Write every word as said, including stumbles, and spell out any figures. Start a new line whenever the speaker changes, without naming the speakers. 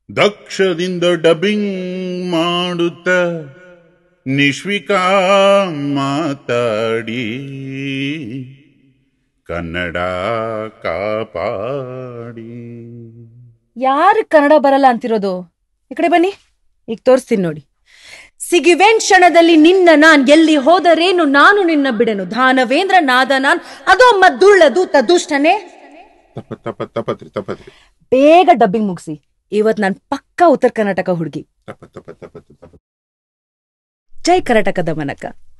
ದಕ್ಷದಿಂದ dubbing ಮಾಡುತ್ತ ನಿಶ್ವಿಕಾ ಮಾತಾಡಿ ಕನ್ನಡ ಕಾಪಾಡಿ.
ಯಾರು ಕನ್ನಡ ಬರಲ್ಲ ಅಂತಿರೋದು? ಈ ಕಡೆ ಬನ್ನಿ, ಈಗ ತೋರಿಸ್ತೀನಿ ನೋಡಿ. ಸಿಗಿವೆನ್ ಕ್ಷಣದಲ್ಲಿ ನಿನ್ನ ನಾನ್, ಎಲ್ಲಿ ಹೋದರೇನು ನಾನು ನಿನ್ನ ಬಿಡೆನು, ದಾನವೇಂದ್ರ ನಾದ ನಾನ್, ಅದೋ ಮದ್ದುಳ್ಳ ದೂತ ದುಷ್ಟನೇ. ಬೇಗ ಡಬ್ಬಿಂಗ್ ಮುಗಿಸಿ, ಇವತ್ ನಾನ್ ಪಕ್ಕಾ ಉತ್ತರ ಕರ್ನಾಟಕ ಹುಡುಗಿ. ಜೈ ಕರ್ನಾಟಕ ದಮನಕ.